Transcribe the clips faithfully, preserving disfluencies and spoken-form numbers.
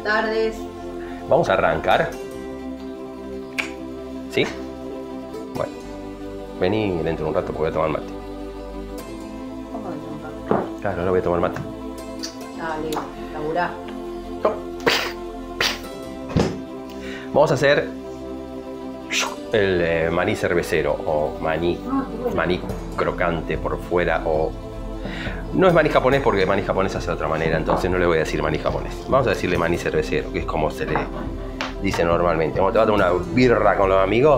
tardes. Vamos a arrancar. ¿Sí? Bueno. Vení dentro de un rato porque voy a tomar mate. ¿Cómo dentro de un rato? Claro, ahora voy a tomar mate. Dale, laburá. Vamos a hacer el eh, maní cervecero o maní, Ah, qué bueno. maní crocante por fuera o... No es maní japonés porque maní japonés se hace de otra manera, entonces no le voy a decir maní japonés. Vamos a decirle maní cervecero, que es como se le dice normalmente. Como te vas a tomar una birra con los amigos,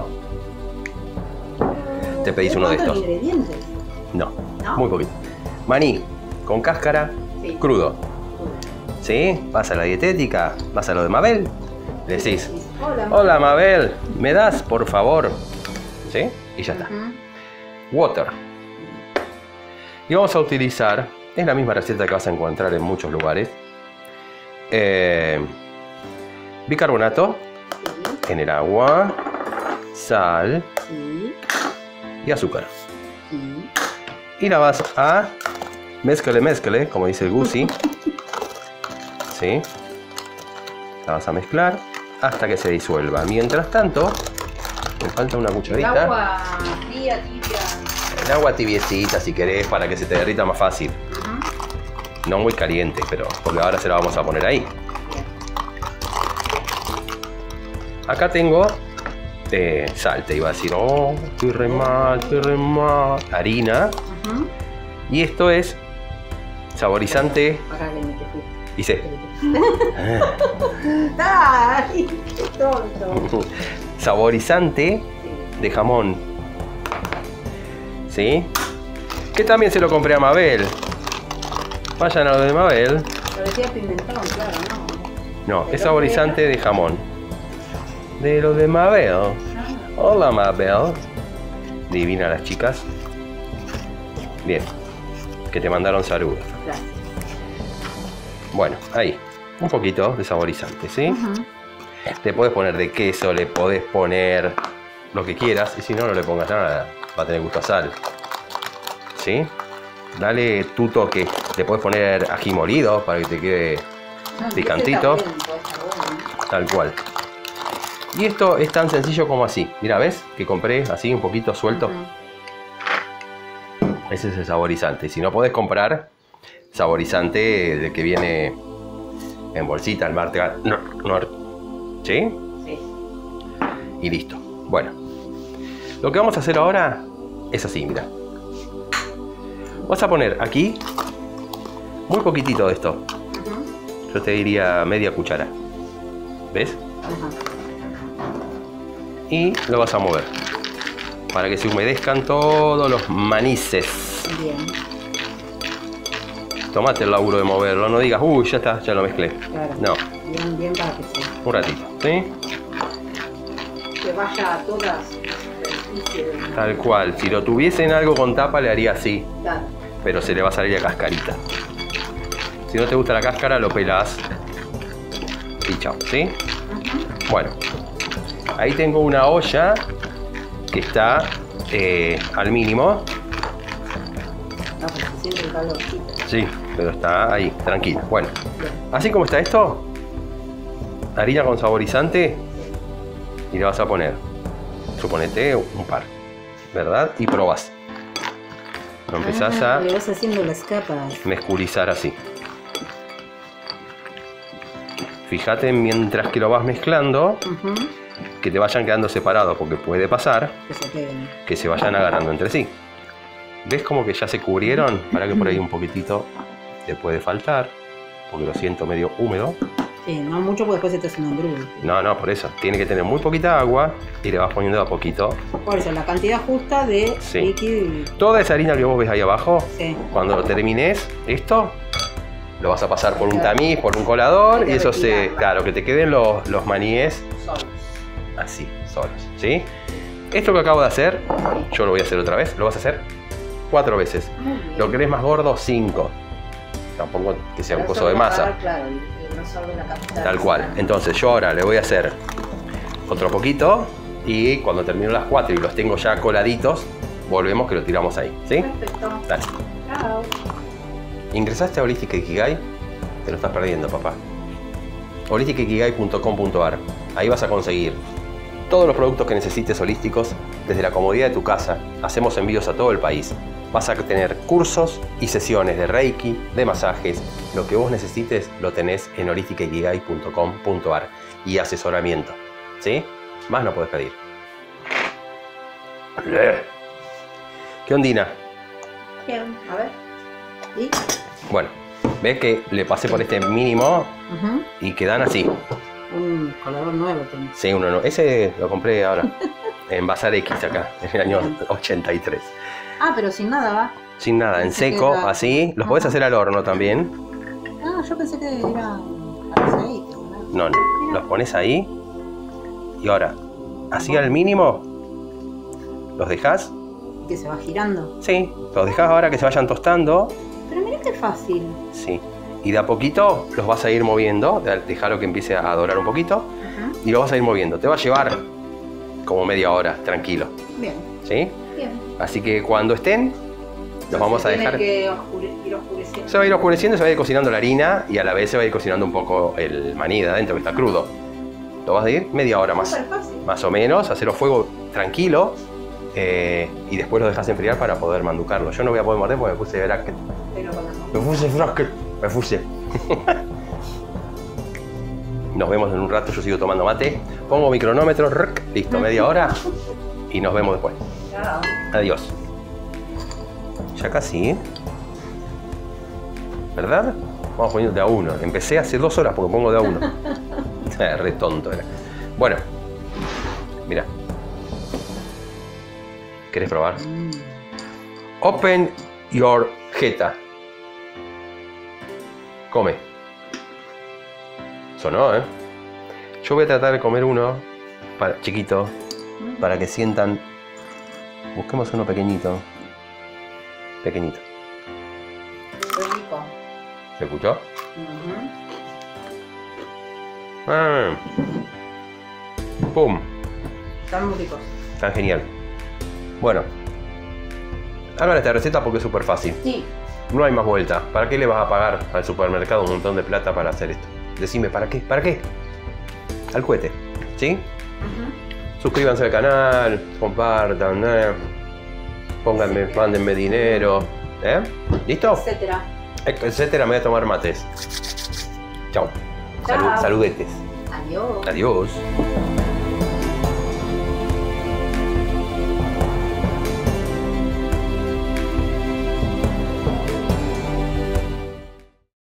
te pedís uno de estos. Ingredientes? No, ¿No? muy poquito. Maní con cáscara, Sí. crudo. ¿Sí? Vas a la dietética, vas a lo de Mabel, le decís, Hola. hola Mabel, ¿me das por favor? ¿Sí? Y ya está. Ujú. Water. Y vamos a utilizar, es la misma receta que vas a encontrar en muchos lugares, eh, bicarbonato Sí, en el agua, sal sí, y azúcar. sí. Y la vas a mezcle, mezcle, como dice el Gusi. ¿Sí? La vas a mezclar hasta que se disuelva. Mientras tanto, me falta una El cucharita. agua fría, tibia. El agua tibiecita si querés para que se te derrita más fácil. Ujú. No muy caliente, pero porque ahora se la vamos a poner ahí. Acá tengo eh, sal, te iba a decir, oh, estoy re mal, estoy re mal. Harina. Ujú. Y esto es saborizante. Acá que me te fui. Dice. ¡Ay! ¡Qué tonto! Saborizante Sí. de jamón. ¿Sí? Que también se lo compré a Mabel. Vayan a lo de Mabel. Lo decía pimentón, claro, ¿no? No, es saborizante de jamón. De lo de Mabel. Ah, Hola Mabel. Divina las chicas. Bien. Que te mandaron saludos. gracias. Bueno, ahí. Un poquito de saborizante, ¿sí? Ujú. Le podés poner de queso, le podés poner lo que quieras. Y si no, no le pongas nada. Va a tener gusto a sal. ¿Sí? Dale tu toque. Le podés poner ají molido para que te quede Ah, picantito. ese está bueno, puede estar bueno. Tal cual. Y esto es tan sencillo como así. Mira, ¿ves? Que compré así un poquito suelto. Ujú. Ese es el saborizante. Si no podés comprar saborizante de que viene en bolsita, el martes. No, no, ¿sí? Sí. Y listo. Bueno. Lo que vamos a hacer ahora es así, mira. Vas a poner aquí muy poquitito de esto. Ujú. Yo te diría media cuchara. ¿Ves? Ajá. Y lo vas a mover para que se humedezcan todos los manices. Bien. Tomate el laburo de moverlo, no digas, uy, ya está, ya lo mezclé. Claro. No, Bien, bien para que se, un ratito, ¿sí? que vaya a todas las superficies de- Tal cual. Si lo tuviese en algo con tapa le haría así, Claro. pero se le va a salir la cascarita. Si no te gusta la cáscara, lo pelás y chao, ¿sí? Ujú. Bueno, ahí tengo una olla que está eh, al mínimo. No, porque se siente el calorcito. Sí, pero está ahí, tranquila. Bueno, Bien. así como está esto, harina con saborizante y le vas a poner, suponete, un par, ¿verdad? Y probás. Lo empezás Ah, a le vas haciendo las capas. mezculizar así. Fíjate mientras que lo vas mezclando Ujú. que te vayan quedando separados, porque puede pasar Que se peguen. que se vayan agarrando entre sí. ¿Ves como que ya se cubrieron? Para que por ahí un poquitito te puede faltar, porque lo siento medio húmedo. Sí, no mucho porque después se te hace un embrullo. No, no, por eso. Tiene que tener muy poquita agua y le vas poniendo de a poquito. Por eso, la cantidad justa de Sí. líquido y... Toda esa harina que vos ves ahí abajo, Sí. cuando termines esto, lo vas a pasar por un tamiz, por un colador, Hay que y eso se... retirarla. Claro, que te queden los, los maníes Solos. así, solos, ¿sí? Esto que acabo de hacer, yo lo voy a hacer otra vez, lo vas a hacer cuatro veces. Muy bien. Lo querés más gordo, cinco. Tampoco que sea un Pero coso de eso va a masa. dar, claro, y- y no solo la capital. Tal cual. Entonces yo ahora le voy a hacer otro poquito y cuando termino las cuatro y los tengo ya coladitos, volvemos que lo tiramos ahí, ¿sí? Perfecto. Dale. Chao. ¿Ingresaste a Holística Ikigai? Te lo estás perdiendo, papá. holística ikigai punto com punto ar. Ahí vas a conseguir todos los productos que necesites holísticos desde la comodidad de tu casa. Hacemos envíos a todo el país. Vas a tener cursos y sesiones de Reiki, de masajes. Lo que vos necesites lo tenés en holística ikigai punto com punto ar. Y asesoramiento. ¿Sí? Más no podés pedir. ¿Qué ondina? Bien, a ver. ¿Y? Bueno, ves que le pasé por este mínimo Uh-huh. y quedan así. Un colador nuevo tenés. Sí, uno no. Ese lo compré ahora en Bazar X acá, en el año ochenta y tres. Ah, pero sin nada, ¿va? Sin nada, en Pensé que seco, era- así. Los podés Ajá. hacer al horno también. Ah, yo pensé que era para aceite. ¿No? No, no. Los pones ahí. Y ahora, así al mínimo, los dejás. Y que se va girando. Sí, los dejás ahora que se vayan tostando. Pero mirá qué fácil. Sí. Y de a poquito los vas a ir moviendo. Dejalo que empiece a dorar un poquito. Ajá. Y lo vas a ir moviendo. Te va a llevar como media hora, tranquilo. Bien, ¿Sí? bien. Así que cuando estén, los vamos a Tiene dejar. que oscure- ir oscureciendo. Se va a ir oscureciendo, se va a ir cocinando la harina y a la vez se va a ir cocinando un poco el maní de adentro que está crudo. Lo vas a ir media hora más, Súper fácil. más o menos, hacerlo a fuego tranquilo eh, y después lo dejas enfriar para poder manducarlo. Yo no voy a poder morder porque me puse bracket. Pero con la mano. Me puse bracket. Me puse. Nos vemos en un rato, yo sigo tomando mate. Pongo mi cronómetro, rrc, listo, media hora y nos vemos después. Chao. Adiós. Ya casi, ¿eh? ¿Verdad? Vamos poniendo de a uno. Empecé hace dos horas porque pongo de a uno. Re tonto era. Bueno, mira. ¿Querés probar? Mm. Open your jeta. Come. Sonó, ¿eh? Yo voy a tratar de comer uno para, chiquito para que sientan. Busquemos uno pequeñito. Pequeñito. Qué rico. ¿Se escuchó? Ujú. Ah. ¡Pum! Están muy ricos. Tan genial. Bueno. Hagan esta receta porque es súper fácil. Sí. No hay más vuelta. ¿Para qué le vas a pagar al supermercado un montón de plata para hacer esto? Decime, ¿para qué? ¿Para qué? Al cohete. ¿Sí? Ujú. Suscríbanse al canal, compartan, ¿eh? Pónganme, mándenme dinero. ¿Eh? ¿Listo? Etcétera. Etcétera, me voy a tomar mates. Chao. Chao. Salud, saludetes. Adiós. Adiós.